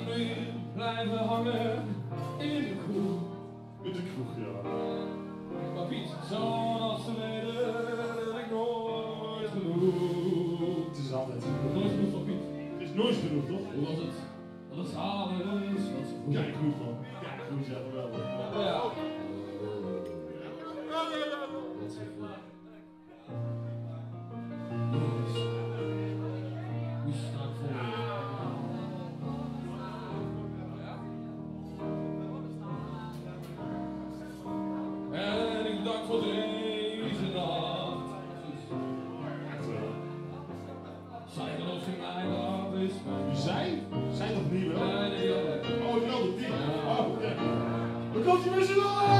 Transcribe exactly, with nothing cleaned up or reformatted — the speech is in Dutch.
weer blijven hangen in de kroeg. In de kroeg, ja. Maar Piet, zo'n afgeleden heb ik nooit genoeg. Het is altijd genoeg. Nooit genoeg van Piet. Het is nooit genoeg, toch? Hoe was het? Dat het alles wat ze vroeg. Kijk goed, man. Kijk goed, ja, geweldig. Ja. Jongens, wie sta ik voor je? En ik dank voor deze nacht. Echt wel. Zij gelooft in mij, dat is mijn. Wie zij? Zij toch niet wel? Nee, nee, nee. Oh, wel de die. Ja. Oh, ja. Dan komt hij met z'n allen!